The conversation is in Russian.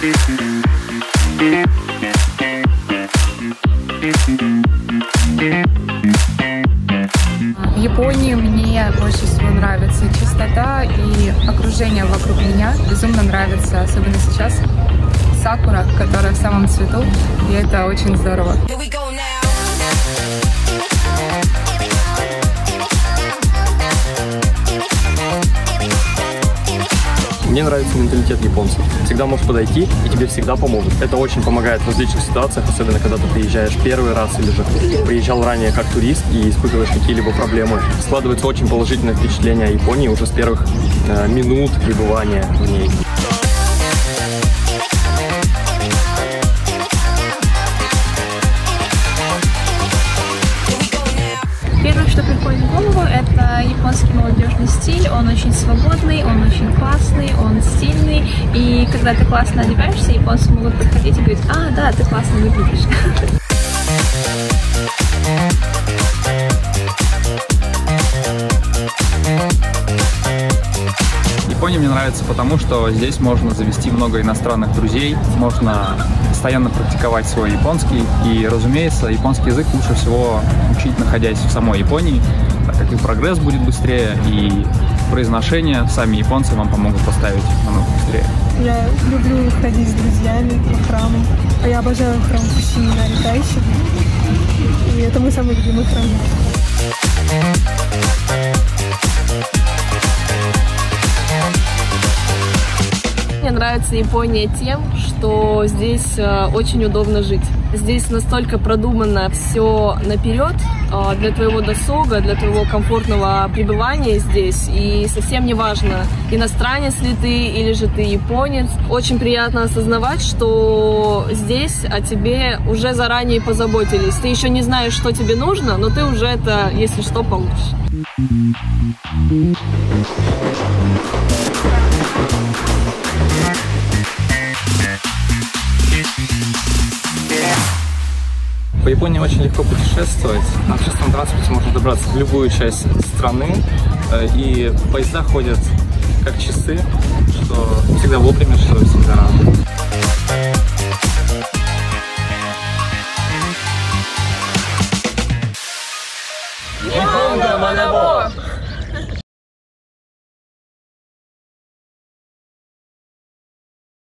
В Японии мне больше всего нравится чистота и окружение вокруг меня. Безумно нравится, особенно сейчас, сакура, которая в самом цвету, и это очень здорово. Мне нравится менталитет японцев. Всегда можешь подойти, и тебе всегда помогут. Это очень помогает в различных ситуациях, особенно когда ты приезжаешь первый раз или же приезжал ранее как турист и испытываешь какие-либо проблемы. Складывается очень положительное впечатление о Японии уже с первых минут пребывания в ней. Первое, что приходит в голову, это японский молодежный стиль. Он очень свободный, он очень классный, он стильный. И когда ты классно одеваешься, японцы могут подходить и говорить: а, да, ты классно выглядишь. Япония мне нравится потому, что здесь можно завести много иностранных друзей, можно постоянно практиковать свой японский, и, разумеется, японский язык лучше всего учить, находясь в самой Японии, так как и прогресс будет быстрее, и произношение сами японцы вам помогут поставить намного быстрее. Я люблю ходить с друзьями по храму. Я обожаю храм Фусими на Тайси, и это мой самый любимый храм. Мне нравится Япония тем, что здесь очень удобно жить. Здесь настолько продумано все наперед для твоего досуга, для твоего комфортного пребывания здесь. И совсем не важно, иностранец ли ты или же ты японец. Очень приятно осознавать, что здесь о тебе уже заранее позаботились. Ты еще не знаешь, что тебе нужно, но ты уже это, если что, получишь. По Японии очень легко путешествовать. На общественном транспорте можно добраться в любую часть страны, и поезда ходят как часы, что всегда вовремя, что всегда рано.